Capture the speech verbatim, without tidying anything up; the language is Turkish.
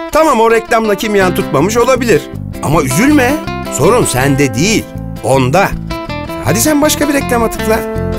Tamam, o reklamla kimyan tutmamış olabilir. Ama üzülme. Sorun sende değil, onda. Hadi sen başka bir reklama tıkla.